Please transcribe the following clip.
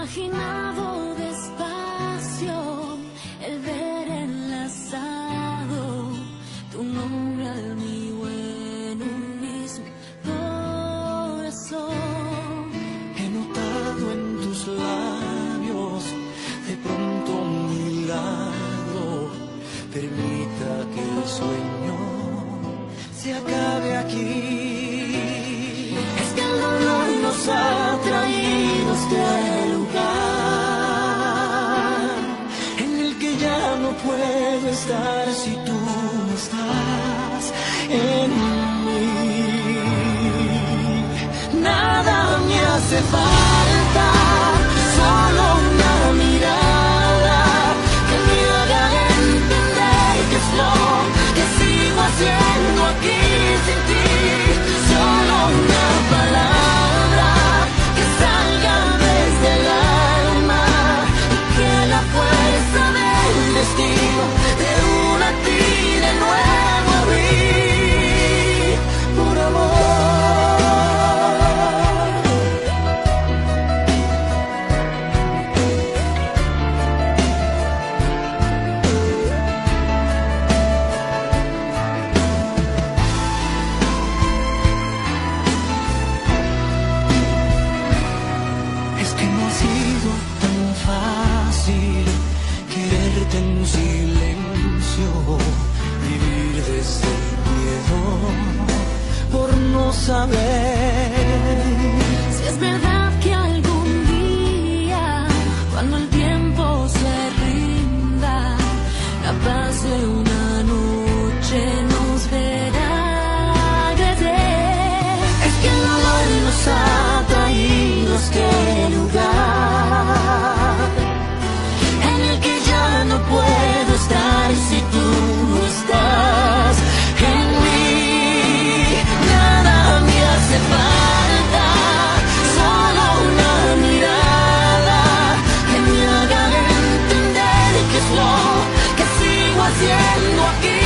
imaginado despacio el ver enlazado tu nombre al mío en un mismo corazón. He notado en tus labios de pronto un milagro. Permita que el sueño se acabe aquí. Es que el dolor nos ha traído a este lugar en el que ya no puedo estar si tú no estás en mí. Nada me hace falta, solo una mirada que me haga entender qué es lo que sigo haciendo aquí sin ti. Solo una palabra que salga desde el alma y que la fuerza del destino te una a ti de nuevo a mí, por amor. Es que no ha sido tan fácil quererte en silencio, vivir desde el miedo por no saber si es verdad que algún día, cuando el tiempo se rinda, la paz de una noche nos verá crecer. Es que el dolor nos ha traído a este lugar en el que ya no puedo estar si tú no estás en mí. Nada me hace falta, solo una mirada que me haga entender qué es lo que sigo haciendo aquí.